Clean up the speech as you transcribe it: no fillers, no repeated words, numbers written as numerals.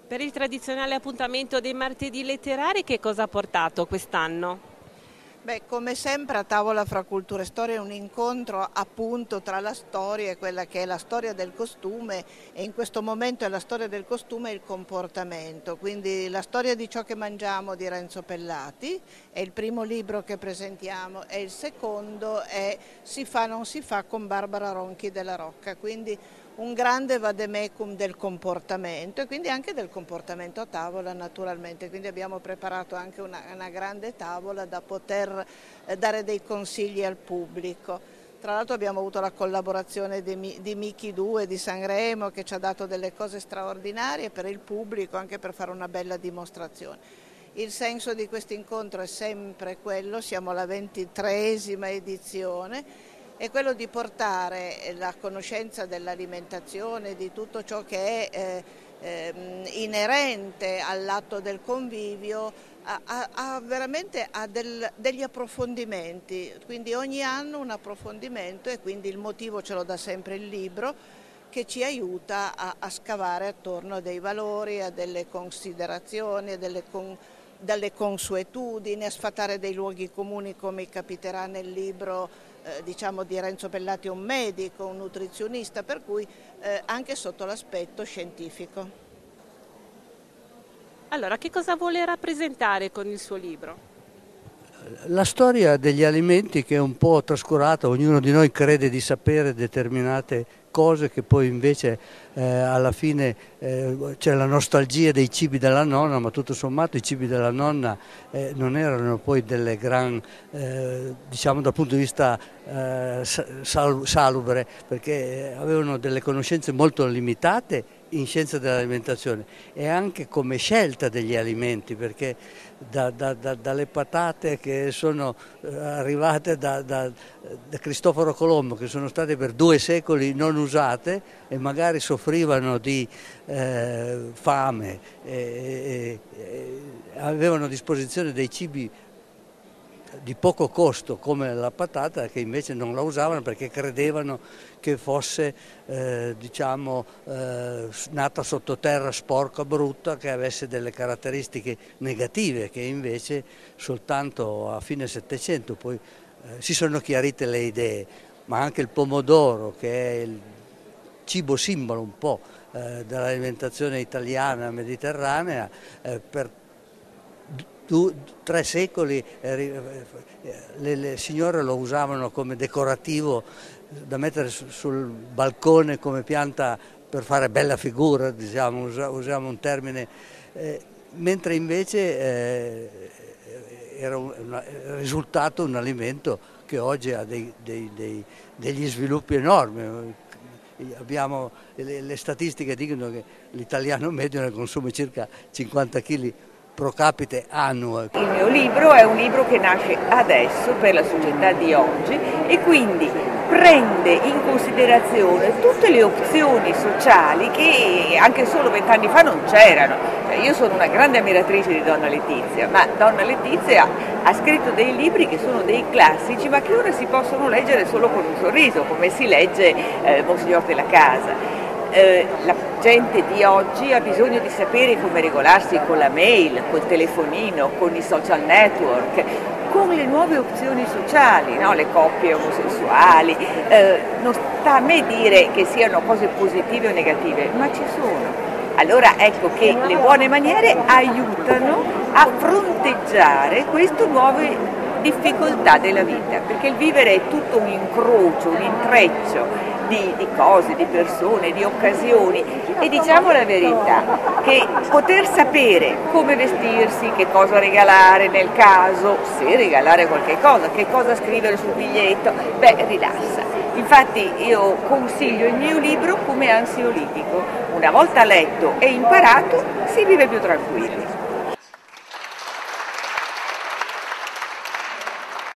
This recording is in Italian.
Per il tradizionale appuntamento dei martedì letterari, che cosa ha portato quest'anno? Beh, come sempre a Tavola fra cultura e storia è un incontro appunto tra la storia e quella che è la storia del costume, e in questo momento è la storia del costume e il comportamento, quindi la storia di ciò che mangiamo di Renzo Pellati è il primo libro che presentiamo, e il secondo è Si fa non si fa con Barbara Ronchi della Rocca, quindi un grande vademecum del comportamento e quindi anche del comportamento a tavola naturalmente, quindi abbiamo preparato anche una grande tavola da poter dare dei consigli al pubblico. Tra l'altro abbiamo avuto la collaborazione di Mickey 2 di Sanremo, che ci ha dato delle cose straordinarie per il pubblico, anche per fare una bella dimostrazione. Il senso di questo incontro è sempre quello, siamo alla 23esima edizione, è quello di portare la conoscenza dell'alimentazione, di tutto ciò che è inerente all'atto del convivio, veramente a degli approfondimenti, quindi ogni anno un approfondimento, e quindi il motivo ce lo dà sempre il libro, che ci aiuta a scavare attorno a dei valori, a delle considerazioni, a dalle consuetudini, a sfatare dei luoghi comuni, come capiterà nel libro diciamo di Renzo Pellati, un medico, un nutrizionista, per cui anche sotto l'aspetto scientifico. Allora, che cosa vuole rappresentare con il suo libro? La storia degli alimenti, che è un po' trascurata, ognuno di noi crede di sapere determinate cose che poi invece alla fine c'è la nostalgia dei cibi della nonna, ma tutto sommato i cibi della nonna non erano poi delle diciamo dal punto di vista salubre, perché avevano delle conoscenze molto limitate in scienza dell'alimentazione e anche come scelta degli alimenti, perché dalle patate che sono arrivate da Cristoforo Colombo, che sono state per 2 secoli non usate e magari soffrivano di fame, avevano a disposizione dei cibi di poco costo come la patata, che invece non la usavano perché credevano che fosse diciamo nata sottoterra, sporca, brutta, che avesse delle caratteristiche negative, che invece soltanto a fine Settecento poi si sono chiarite le idee. Ma anche il pomodoro, che è il cibo simbolo un po' dell'alimentazione italiana mediterranea, per 3 secoli le signore lo usavano come decorativo da mettere sul balcone come pianta per fare bella figura, diciamo, usiamo un termine, mentre invece era risultato un alimento che oggi ha degli sviluppi enormi. Abbiamo le statistiche dicono che l'italiano medio ne consuma circa 50 kg pro capite annuo. Il mio libro è un libro che nasce adesso per la società di oggi e quindi prende in considerazione tutte le opzioni sociali che anche solo 20 anni fa non c'erano. Io sono una grande ammiratrice di Donna Letizia, ma Donna Letizia ha scritto dei libri che sono dei classici, ma che ora si possono leggere solo con un sorriso, come si legge Monsignor della Casa. La gente di oggi ha bisogno di sapere come regolarsi con la mail, col telefonino, con i social network, con le nuove opzioni sociali, no? Le coppie omosessuali. Non sta a me dire che siano cose positive o negative, ma ci sono. Allora ecco che le buone maniere aiutano a fronteggiare queste nuove difficoltà della vita, perché il vivere è tutto un incrocio, un intreccio di cose, di persone, di occasioni, e diciamo la verità, che poter sapere come vestirsi, che cosa regalare nel caso, se regalare qualche cosa, che cosa scrivere sul biglietto, beh, rilassa. Infatti io consiglio il mio libro come ansiolitico. Una volta letto e imparato si vive più tranquilli.